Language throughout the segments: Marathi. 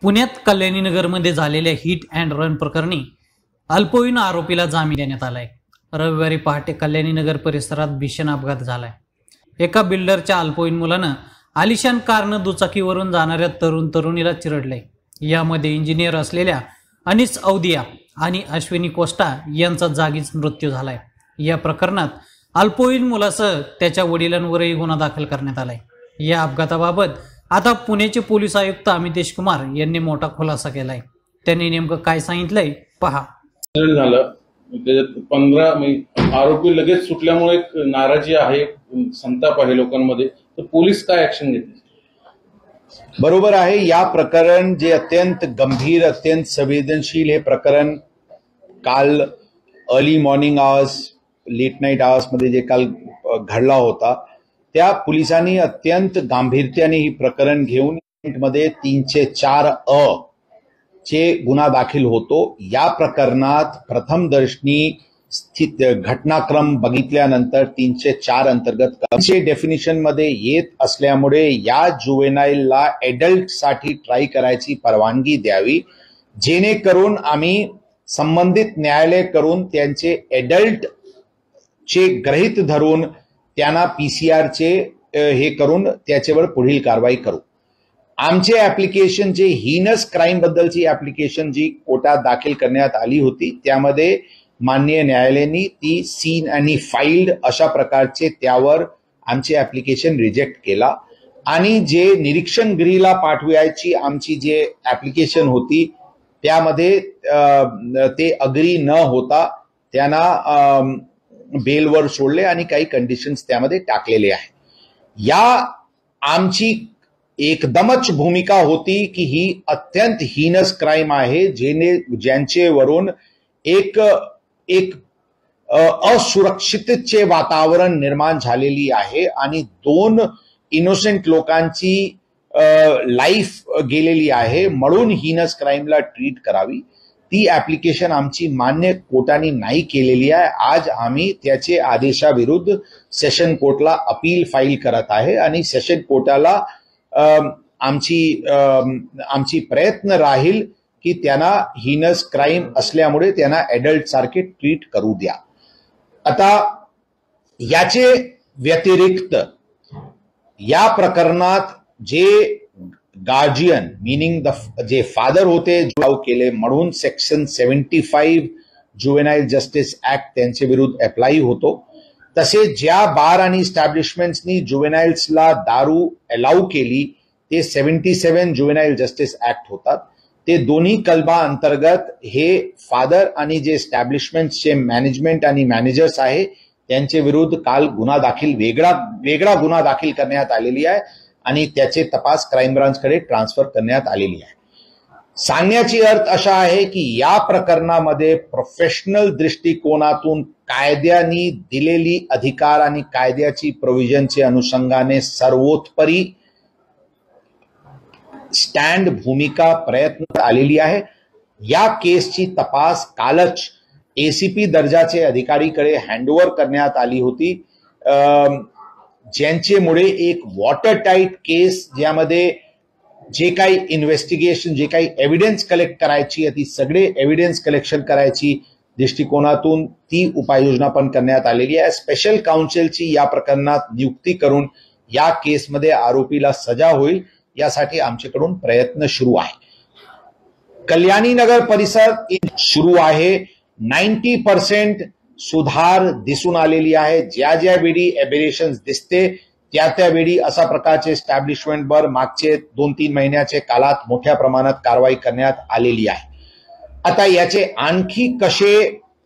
पुण्यात कल्याणीनगरमध्ये झालेल्या हिट अँड रन प्रकरणी अल्पवयीन आरोपीला जामीन देण्यात आलाय। रविवारी पहाटे कल्याणीनगर परिसरात भीषण अपघात झालाय। एका बिल्डरच्या अल्पवयीन मुलानं आलिशान कारनं दुचाकीवरून जाणाऱ्या तरुणीला चिरडले। यामध्ये इंजिनियर असलेल्या अनिस औदिया आणि अश्विनी कोस्टा यांचा जागीच मृत्यू झालाय। या प्रकरणात अल्पवयीन मुलासह त्याच्या वडिलांवरही गुन्हा दाखल करण्यात आलाय। या अपघाताबाबत आता पुण्याचे पोलीस आयुक्त अमितेश कुमार यांनी मोठा खुलासा केलाय। त्यांनी नेमकं काय सांगितलंय पहा। झालं त्याच्यात 15 आरोपी लगेच सुटल्यामुळे एक नाराजी आहे, संताप आहे लोकांमध्ये। तर पोलीस काय ऍक्शन घेते? बरोबर आहे। या प्रकरण जे अत्यंत गंभीर, अत्यंत संवेदनशील हे प्रकरण काल early morning hours, late night hours मध्ये जे काल घडला होता, त्या पोलिसांनी अत्यंत गांभीर्याने ही प्रकरण घेऊन मध्ये 304 अ चे गुन्हा दाखल होतो। या प्रकरणात प्रथमदर्शनी स्थित घटनाक्रम बघितल्यानंतर 304 अंतर्गत डेफिनिशन मध्ये येत असल्यामुळे या जुवेनाईलला एडल्ट साठी ट्राय करायची परवानगी द्यावी, जेणेकरून आम्ही संबंधित न्यायालय करून त्यांचे एडल्ट चे गृहीत धरून त्यांना पीसीआर चे हे करून त्याच्यावर पुढील कारवाई करू। आमचे ऍप्लिकेशन जे हीनस क्राईम बद्दलची ऍप्लिकेशन जी कोर्टात दाखल करण्यात आली होती, त्यामध्ये माननीय न्यायालयाने ती सीन आणि फाईल्ड अशा प्रकारचे त्यावर आमचे ऍप्लिकेशन रिजेक्ट केला आणि जे निरीक्षण गृहीला पाठवायची आमची जे ऍप्लिकेशन होती त्यामध्ये ते अग्री न होता त्यांना बेलवर सोडले आणि काही कंडिशन्स त्यामध्ये टाकलेले आहे। या आमची एकदमच भूमिका होती की ही अत्यंत हीनस क्राईम आहे, ज्यांचेवरून एक असुरक्षिततेचे वातावरण निर्माण झालेली आहे आणि 2 इनोसेंट लोकांची लाईफ गेलेली आहे, म्हणून हीनस क्राईमला ट्रीट करावी। ती ऍप्लिकेशन आमची मान्य कोर्टाने नाही केलेली आहे। आज आम्ही त्याचे आदेशाविरुद्ध सेशन कोर्टला अपील फाईल करत आहे आणि सेशन कोर्टाला आमची प्रयत्न राहील की त्यांना हीनस क्राईम असल्यामुळे त्यांना एडल्ट सारखे ट्रीट करू द्या। आता याचे व्यतिरिक्त या प्रकरणात जे गार्जियन मीनिंग जे फादर होते जो केले, म्हणून सेक्शन 75 जुवेनाईल जस्टिस ऍक्ट त्यांच्या विरुद्ध अप्लाय होतो। तसेच ज्या बार आणि इस्टॅब्लिशमेंट्सनी जुवेनाईल्सला दारू अलाउ केली ते 77 जुवेनाईल जस्टिस ऍक्ट होतात। ते दोन्ही कलमा अंतर्गत हे फादर आणि जे इस्टॅब्लिशमेंटचे मॅनेजमेंट आणि मॅनेजर्स आहे त्यांच्या विरुद्ध काल गुन्हा दाखल वेगळा गुन्हा दाखल करण्यात आलेली आहे आणि त्याचे तपास क्राईम ब्रांचकडे ट्रान्सफर करण्यात आलेली आहे। सांगण्याची अर्थ असा आहे की या प्रकरणामध्ये प्रोफेशनल दृष्टिकोनातून कायद्याने दिलेली अधिकार आणि कायद्याची प्रोव्हिजनच्या अनुषंगाने सर्वोत्तरी स्टँड भूमिका प्रयत्न आलेली आहे। या केसची तपास कालच एसीपी दर्जाचे अधिकारीकडे हँडओव्हर करण्यात आली होती, ज्यांच्यामुळे एक वॉटर टाईट केस, ज्यामध्ये जे काही इन्व्हेस्टिगेशन, जे काही एव्हिडन्स कलेक्ट करायची ती सगळे एव्हिडन्स कलेक्शन करायची दृष्टिकोनातून ती उपाययोजना पण करण्यात आलेली आहे। स्पेशल काउन्सिलची या प्रकरणात नियुक्ती करून या केसमध्ये आरोपीला सजा होईल यासाठी आमच्याकडून प्रयत्न सुरू आहे। कल्याणीनगर परिसर सुरू आहे। 90% सुधार दिसून आलेली आहे। ज्या वेळी एबेरेशन्स दिसते त्या वेळी अशा प्रकारचे एस्टॅब्लिशमेंटवर मागचे 2-3 महिन्याचे काळात मोठ्या प्रमाणात कारवाई करण्यात आलेली आहे। आता याचे आणखी कसे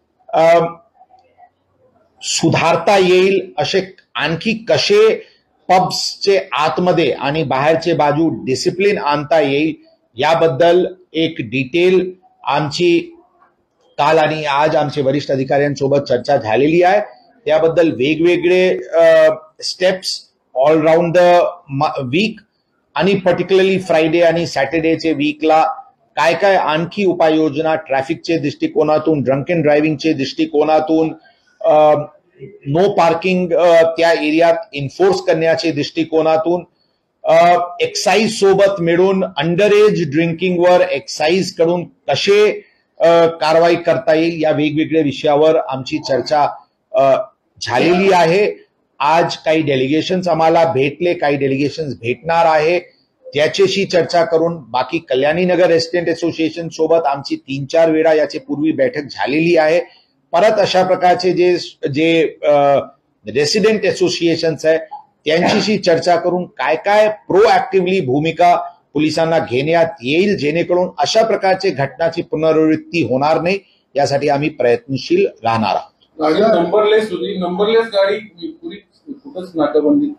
सुधारता येईल, असे आणखी कसे पब्सचे आतमध्ये आणि बाहेरचे बाजू डिसिप्लिन आणता येईल याबद्दल एक डिटेल आमची काल आणि आज आमचे वरिष्ठ अधिकाऱ्यांसोबत चर्चा झालेली आहे। त्याबद्दल वेगवेगळे steps all round the week आणि पर्टिक्युलरली फ्रायडे आणि सॅटर्डेचे वीकला काय आणखी उपाययोजना ट्रॅफिकचे दृष्टिकोनातून, ड्रंक अँड ड्रायव्हिंगचे दृष्टिकोनातून, नो पार्किंग त्या एरियात इन्फोर्स करण्याचे दृष्टिकोनातून एक्साईज सोबत मिळून अंडर एज ड्रिंकिंगवर एक्साईज कडून कसे कारवाई करता येईल या वेगवेगळ्या विषयावर आमची चर्चा झालेली आहे. आज काही डेलिगेशन्स आम्हाला भेटले, काही डेलिगेशन्स भेटणार आहे, त्याच्याशी चर्चा करून बाकी कल्याणी नगर रेसिडेंट असोसिएशन सोबत आमची 3-4 वेळा याची पूर्वी बैठक झालेली आहे. परत अशा प्रकारचे जे रेसिडेंट असोसिएशन्स आहे त्यांच्याशी चर्चा करून काय काय प्रोएक्टिव्हली भूमिका पोलिसांना घेण्यात येईल जेणेकरून अशा प्रकारचे घटनाची पुनरावृत्ती होणार नाही यासाठी आम्ही प्रयत्नशील राहणार आहोत. नंबरलेस गाडी पुरी कुठंच नाकाबंदी.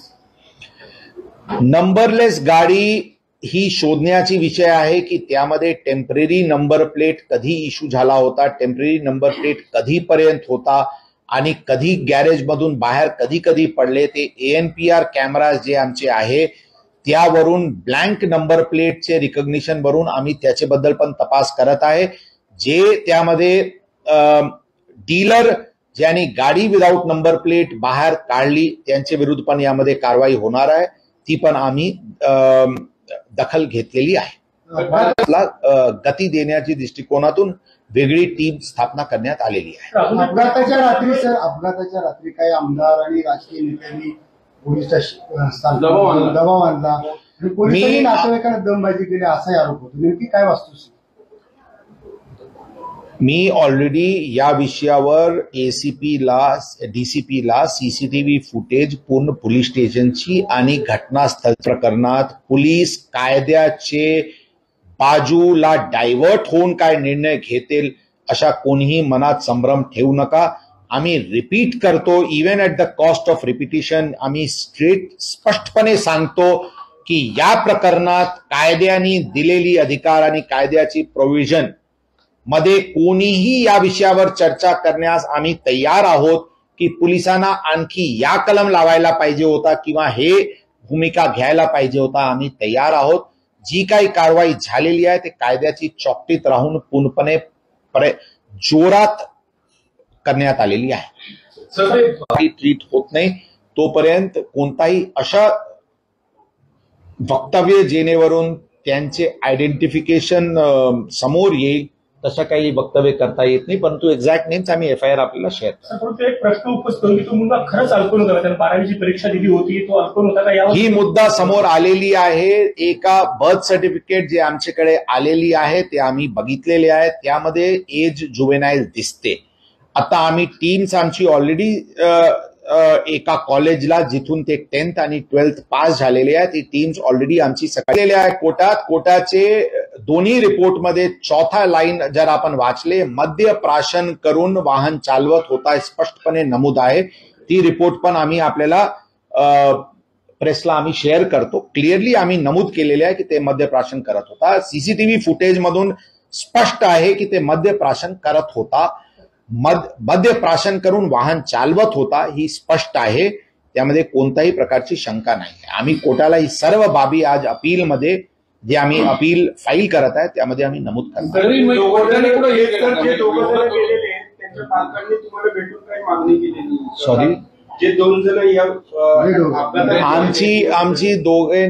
नंबरलेस गाडी ही शोधण्याची विषय आहे की त्यामध्ये टेम्पररी नंबर प्लेट कधी इश्यू झाला होता, टेम्पररी नंबर प्लेट कधीपर्यंत होता आणि कधी गॅरेज मधून बाहेर कधी कधी पडले. ते ANPR कॅमेराज जे आमचे आहे त्यावरून ब्लँक नंबर प्लेटचे रिकॉग्निशन वरून आम्ही त्याच्याबद्दल पण तपास करत आहे. जे त्यामध्ये डीलर ज्यांनी गाडी विदाऊट नंबर प्लेट बाहेर काढली त्यांच्या विरुद्ध पण यामध्ये कारवाई होणार आहे, ती पण आम्ही दखल घेतलेली आहे. गती देण्याच्या दृष्टिकोनातून वेगळी टीम स्थापना करण्यात आलेली आहे. अपघाताच्या रात्री काही आमदार आणि राजकीय नेत्यांनी पोलिसांना दबाव आणला आणि पोलिसांनी नातेवाईकांना दमबाजी केली असाही आरोप होतो. नेमकी काय वस्तुस्थिती? मी ऑलरेडी या विषयावर ACPला DCPला CCTV फुटेज पूर्ण पोलीस स्टेशनची आणि घटनास्थळ प्रकरणात पोलीस कायद्याचे बाजूला डायव्हर्ट होऊन काय निर्णय घेतील अशा कोणीही मनात संभ्रम ठेवू नका. आम्ही रिपीट करतो, even at the cost of repetition आम्ही स्पष्टपणे सांगतो की या प्रकरणात कायद्याने दिलेली अधिकार आणि कायद्याची प्रोव्हिजन मध्ये कोणीही या विषयावर चर्चा करण्यास आम्ही तयार आहोत की पोलिसांना आणखी या कलम लावायला पाहिजे होता किंवा हे भूमिका घ्यायला पाहिजे होता. आम्ही तयार आहोत. जी काही कारवाई झालेली आहे ते कायद्याची चौकटीत राहून पूर्णपणे जोरात करण्यात आलेली आहे. ट्रीट होत नाही तोपर्यंत कोणताही अशा वक्तव्य जेणेवरून त्यांचे आयडेंटिफिकेशन समोर येईल तशा काही वक्तव्य करता येत नाही, परंतु एक्झॅक्ट नेम्स आम्ही FIR आपल्याला शेअर करतो. परंतु एक प्रश्न उपस्थित होतो की तो मुलगा खरंच अल्पवयीन होता, त्याने 12वीची परीक्षा दिली होती, तो अल्पवयीन होता का? ही मुद्दा समोर आलेली आहे. एका बर्थ सर्टिफिकेट जे आमच्याकडे आलेली आहे ते आम्ही बघितलेले आहे, त्यामध्ये एज जुवेनाईल दिसते. आता आम्ही टीम्स आमची ऑलरेडी एका कॉलेजला जिथून ते 10th आणि 12th पास झालेले आहेत ती टीम्स ऑलरेडी आमची सकाळलेली आहे. कोर्टाचे दोन्ही रिपोर्टमध्ये चौथा लाईन जर आपण वाचले, मद्य प्राशन करून वाहन चालवत होता स्पष्टपणे नमूद आहे. ती रिपोर्ट पण आम्ही आपल्याला प्रेसला आम्ही शेअर करतो. क्लिअरली आम्ही नमूद केलेले आहे की ते मद्य प्राशन करत होता. CCTV फुटेज मधून स्पष्ट आहे की ते मद्य प्राशन करत होता. मद्य प्राशन करून वाहन चालवत होता ही स्पष्ट आहे, त्यामध्ये कोणत्याही प्रकारची शंका नाही. आम्ही कोर्टाला ही सर्व बाबी आज अपीलमध्ये जे आम्ही अपील फाईल करत आहे त्यामध्ये आम्ही नमूद करतो. सॉरी, जे 2 जण आमची दोघे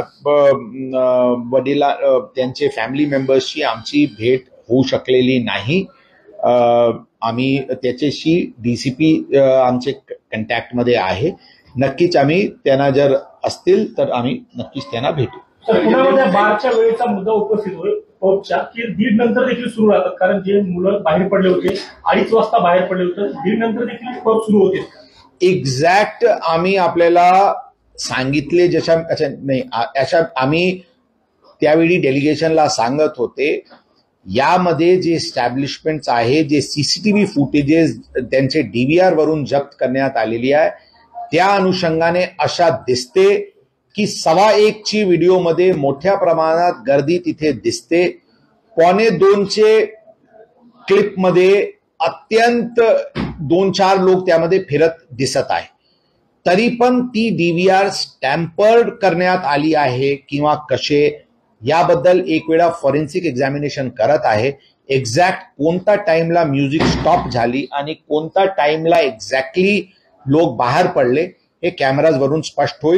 वडिला त्यांचे फॅमिली मेंबर्सची आमची भेट होऊ शकलेली नाही. आम्ही त्याच्याशी DCP आमचे कॉन्टॅक्टमध्ये आहे. नक्कीच आम्ही त्यांना जर असतील तर आम्ही नक्कीच त्यांना भेटू. पुण्यामध्ये बारच्या वेळेचा मुद्दा उपस्थित होईल पबच्या की 1:30 नंतर देखील सुरू राहतात, कारण जे मुलं बाहेर पडले होते 2:30 वाजता बाहेर पडले होते, 1:30 नंतर देखील पब सुरू होते. एक्झॅक्ट आम्ही आपल्याला सांगितले अशा आम्ही त्यावेळी डेलिगेशनला सांगत होते. यामध्ये जे एस्टॅब्लिशमेंट्स आहे, जे CCTV फुटेजेस त्यांचे DVR वरून जप्त करण्यात आलेली आहे त्या अनुषंगाने अशा दिसते की 1:15ची व्हिडिओमध्ये मोठ्या प्रमाणात गर्दी तिथे दिसते. 1:45चे क्लिपमध्ये अत्यंत 2-4 लोक त्यामध्ये फिरत दिसत आहे. तरी पण ती DVR स्टॅम्पर्ड करण्यात आली आहे किंवा कसे याबद्दल एक वेळा फॉरेन्सिक एक्झामिनेशन करत आहे. एक्झॅक्ट कोणता टाइमला म्युझिक स्टॉप झाली आणि कोणता टाइमला एक्झॅक्टली लोक बाहेर पडले हे कॅमेराज वरून स्पष्ट होईल.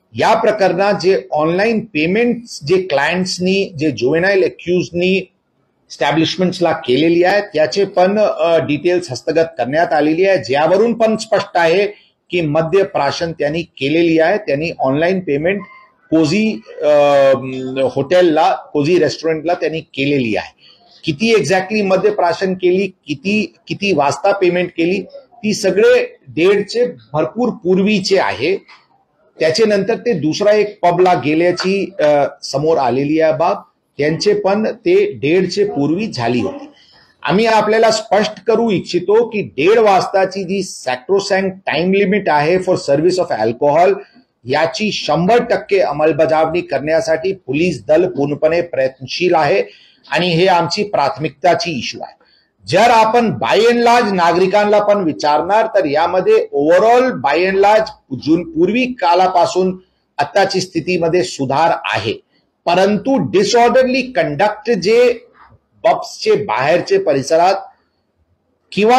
या प्रकरणात जे ऑनलाईन पेमेंट जे क्लायंट्सनी जे जुवेनाईल अक्युजनी स्टॅब्लिशमेंट्सला केलेली आहेत याचे पण डिटेल्स हस्तगत करण्यात आलेली आहे, ज्यावरून पण स्पष्ट आहे की मद्यप्राशन त्यांनी केलेली आहे. त्यांनी ऑनलाईन पेमेंट कोझी हॉटेलला, कोझी रेस्टॉरंटला त्यांनी केलेली आहे. किती एक्झॅक्टली मद्यप्राशन केली, किती वाजता पेमेंट केली, ती सगळे डेडचे भरपूर पूर्वीचे आहे. त्याच्यानंतर ते दुसरा एक पबला गेल्याची समोर आलेली आहे बाब, त्यांचे पण ते 1:30 पूर्वी झाली होती. आम्ही आपल्याला स्पष्ट करू इच्छितो की 1:30 वाजताची जी सॅक्रोसॅन्क्ट टाइम लिमिट आहे फॉर सर्व्हिस ऑफ अल्कोहोल याची 100% अंमलबजावणी करण्यासाठी पोलीस दल पूर्णपणे प्रयत्नशील आहे आणि हे आमची प्राथमिकताची इश्यू आहे. जर आपण बाय अँड लार्ज नागरिकांना पण विचारणार तर यामध्ये ओव्हरऑल बाय अँड लार्ज पूर्वी कालापासून आताची स्थितीमध्ये सुधार आहे, परंतु डिसऑर्डरली कंडक्ट जे पब्सचे बाहेरचे परिसरात किंवा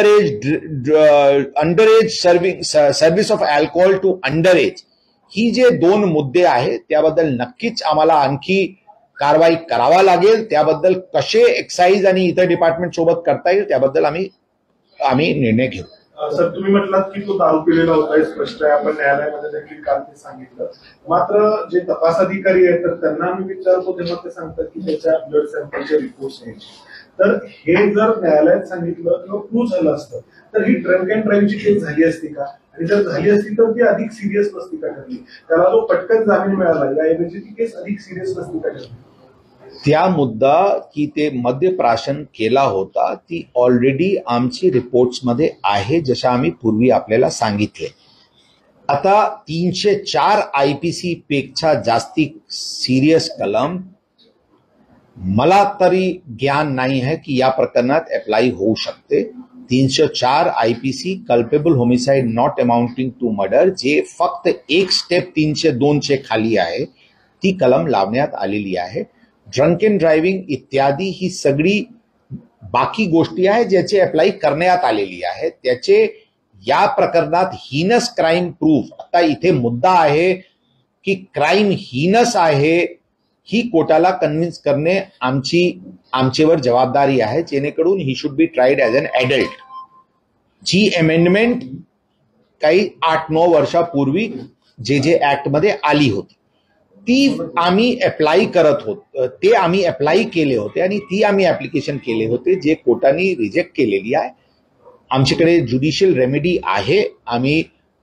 underage service of alcohol to underage ही जे 2 मुद्दे आहेत त्याबद्दल नक्कीच आम्हाला आणखी कारवाई करावा लागेल. त्याबद्दल कसे एक्साईज आणि इतर डिपार्टमेंट सोबत करता येईल त्याबद्दल आम्ही निर्णय घेऊ. सर, तुम्ही म्हटलात की तो दारू पिलेला होता, हे स्पष्ट आहे, आपण न्यायालयामध्ये देखील काल ते सांगितलं. मात्र जे तपास अधिकारी आहेत तर त्यांना आम्ही विचारतो तेव्हा ते सांगतात की त्याच्या ब्लड सॅम्पलचे रिपोर्ट्स घ्यायचे. तर हे जर न्यायालयात सांगितलं किंवा प्रूव्ह झालं असतं तर ही ड्रंक अँड ड्राईव्हची केस झाली असती का? आणि जर झाली असती तर ती अधिक सिरियस नसती का ठरली? त्याला जो पटकन जामीन मिळाला याऐवजी ती केस अधिक सिरियस नसती का ठरली? त्या मुद्दा की ते मद्यप्राशन केला होता ती ऑलरेडी आमची रिपोर्ट्समध्ये आहे, जशा आम्ही पूर्वी आपल्याला सांगितले. आता 304 IPC पेक्षा जास्ती सिरियस कलम मला तरी ज्ञान नाही आहे की या प्रकरणात अप्लाय होऊ शकते. 304 IPC culpable homicide not amounting to murder, जे फक्त एक स्टेप 302 खाली आहे, ती कलम लावण्यात आलेली आहे. ड्रंक अँड ड्रायव्हिंग इत्यादी ही सगळी बाकी गोष्टी आहेत ज्याचे अप्लाय करण्यात आलेली आहे. त्याचे या प्रकरणात हीनस क्राईम प्रूफ, आता इथे मुद्दा आहे की क्राईम हीनस आहे ही कोर्टाला कन्व्हिन्स करणे आमच्यावर जबाबदारी आहे, जेणेकरून ही should be tried as an adult. जी अमेंडमेंट काही 8-9 वर्षापूर्वी जे ऍक्ट मध्ये आली होती ती आम्ही अप्लाय करत होतो, ते आम्ही अप्लाय केले होते आणि ती आम्ही ऍप्लिकेशन केले होते जे कोर्टाने रिजेक्ट केलेली आहे. आमच्याकडे ज्युडिशियल रेमेडी आहे, आम्ही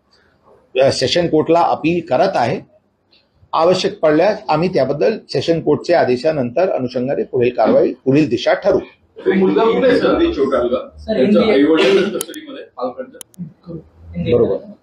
सेशन कोर्टला अपील करत आहे. आवश्यक पडल्यास आम्ही त्याबद्दल सेशन कोर्टच्या आदेशानंतर अनुषंगाने पुढील कारवाई, पुढील दिशा ठरवू. मुलगा कुठे आहे सर? छोटा मुलगा, आई वडील कस्टडीमध्ये, बरोबर.